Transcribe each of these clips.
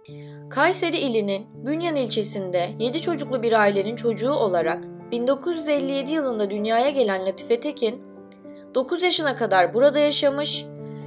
Kayseri ilinin Bünyan ilçesinde 7 çocuklu bir ailenin çocuğu olarak 1957 yılında dünyaya gelen Latife Tekin, 9 yaşına kadar burada yaşamış,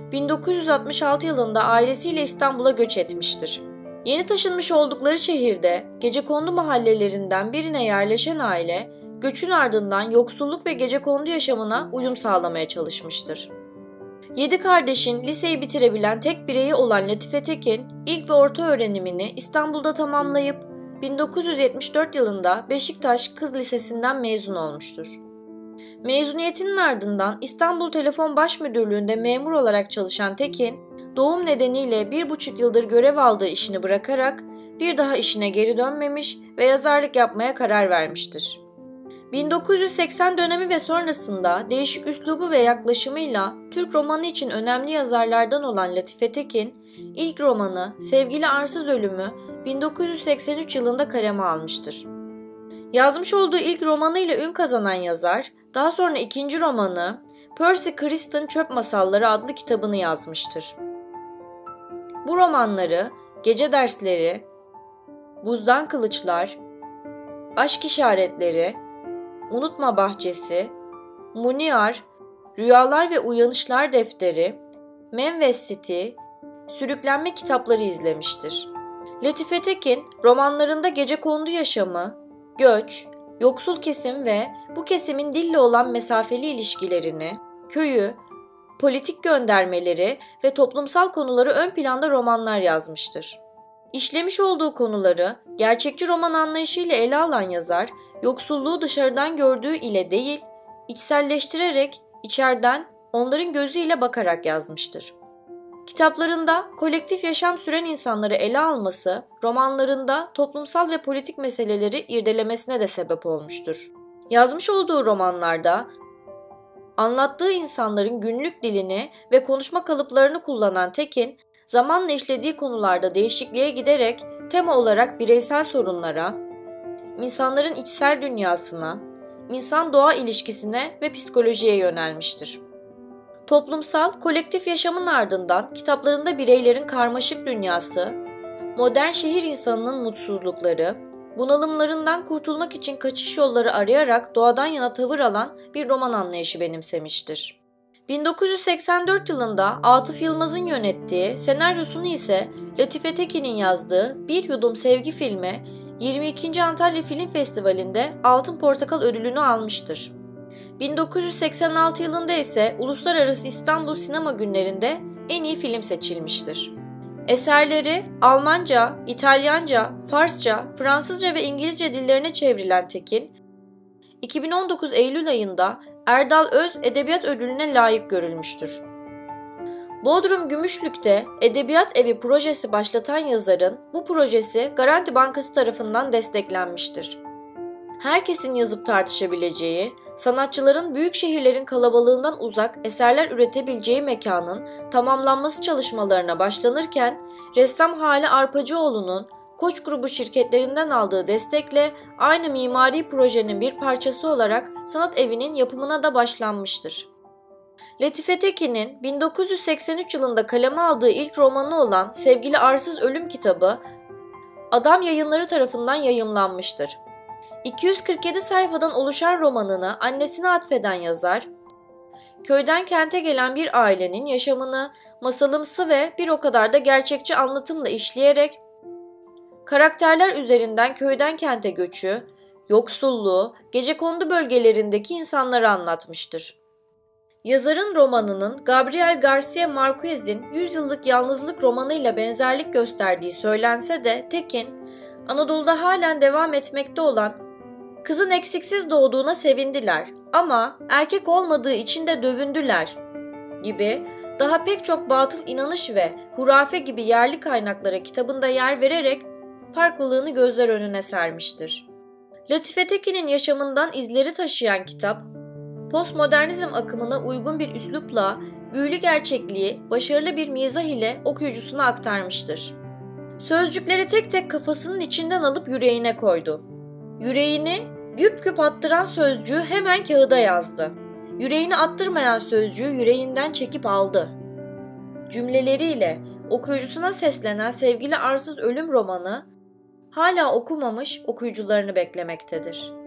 1966 yılında ailesiyle İstanbul'a göç etmiştir. Yeni taşınmış oldukları şehirde gecekondu mahallelerinden birine yerleşen aile, göçün ardından yoksulluk ve gecekondu yaşamına uyum sağlamaya çalışmıştır. 7 kardeşin liseyi bitirebilen tek bireyi olan Latife Tekin, ilk ve orta öğrenimini İstanbul'da tamamlayıp 1974 yılında Beşiktaş Kız Lisesi'nden mezun olmuştur. Mezuniyetinin ardından İstanbul Telefon Başmüdürlüğü'nde memur olarak çalışan Tekin, doğum nedeniyle 1,5 yıldır görev aldığı işini bırakarak bir daha işine geri dönmemiş ve yazarlık yapmaya karar vermiştir. 1980 dönemi ve sonrasında değişik üslubu ve yaklaşımıyla Türk romanı için önemli yazarlardan olan Latife Tekin, ilk romanı Sevgili Arsız Ölümü 1983 yılında kaleme almıştır. Yazmış olduğu ilk romanıyla ün kazanan yazar, daha sonra ikinci romanı Percy Criston Çöp Masalları adlı kitabını yazmıştır. Bu romanları Gece Dersleri, Buzdan Kılıçlar, Aşk İşaretleri, Unutma Bahçesi, Muniar, Rüyalar ve Uyanışlar Defteri, Menves City, Sürüklenme kitapları izlemiştir. Latife Tekin, romanlarında gecekondu yaşamı, göç, yoksul kesim ve bu kesimin dille olan mesafeli ilişkilerini, köyü, politik göndermeleri ve toplumsal konuları ön planda romanlar yazmıştır. İşlemiş olduğu konuları gerçekçi roman anlayışıyla ele alan yazar, yoksulluğu dışarıdan gördüğü ile değil, içselleştirerek içeriden onların gözüyle bakarak yazmıştır. Kitaplarında kolektif yaşam süren insanları ele alması, romanlarında toplumsal ve politik meseleleri irdelemesine de sebep olmuştur. Yazmış olduğu romanlarda anlattığı insanların günlük dilini ve konuşma kalıplarını kullanan Tekin, zamanla işlediği konularda değişikliğe giderek tema olarak bireysel sorunlara, insanların içsel dünyasına, insan-doğa ilişkisine ve psikolojiye yönelmiştir. Toplumsal, kolektif yaşamın ardından kitaplarında bireylerin karmaşık dünyası, modern şehir insanının mutsuzlukları, bunalımlarından kurtulmak için kaçış yolları arayarak doğadan yana tavır alan bir roman anlayışı benimsemiştir. 1984 yılında Atıf Yılmaz'ın yönettiği, senaryosunu ise Latife Tekin'in yazdığı Bir Yudum Sevgi filmi 22. Antalya Film Festivali'nde Altın Portakal ödülünü almıştır. 1986 yılında ise Uluslararası İstanbul Sinema Günleri'nde en iyi film seçilmiştir. Eserleri Almanca, İtalyanca, Farsça, Fransızca ve İngilizce dillerine çevrilen Tekin, 2019 Eylül ayında Erdal Öz Edebiyat Ödülü'ne layık görülmüştür. Bodrum Gümüşlük'te Edebiyat Evi projesi başlatan yazarın bu projesi Garanti Bankası tarafından desteklenmiştir. Herkesin yazıp tartışabileceği, sanatçıların büyük şehirlerin kalabalığından uzak eserler üretebileceği mekanın tamamlanması çalışmalarına başlanırken, ressam Hale Arpacıoğlu'nun Koç grubu şirketlerinden aldığı destekle aynı mimari projenin bir parçası olarak sanat evinin yapımına da başlanmıştır. Latife Tekin'in 1983 yılında kaleme aldığı ilk romanı olan Sevgili Arsız Ölüm kitabı, Adam Yayınları tarafından yayımlanmıştır. 247 sayfadan oluşan romanını annesine atfeden yazar, köyden kente gelen bir ailenin yaşamını masalımsı ve bir o kadar da gerçekçi anlatımla işleyerek, karakterler üzerinden köyden kente göçü, yoksulluğu, gecekondu bölgelerindeki insanları anlatmıştır. Yazarın romanının Gabriel Garcia Marquez'in 100 Yıllık Yalnızlık romanıyla benzerlik gösterdiği söylense de Tekin, Anadolu'da halen devam etmekte olan "Kızın eksiksiz doğduğuna sevindiler ama erkek olmadığı için de dövündüler" gibi daha pek çok batıl inanış ve hurafe gibi yerli kaynaklara kitabında yer vererek farklılığını gözler önüne sermiştir. Latife Tekin'in yaşamından izleri taşıyan kitap, postmodernizm akımına uygun bir üslupla büyülü gerçekliği başarılı bir mizah ile okuyucusuna aktarmıştır. Sözcükleri tek tek kafasının içinden alıp yüreğine koydu. Yüreğini güp güp attıran sözcüğü hemen kağıda yazdı. Yüreğini attırmayan sözcüğü yüreğinden çekip aldı. Cümleleriyle, okuyucusuna seslenen Sevgili Arsız Ölüm romanı hala okumamış okuyucularını beklemektedir.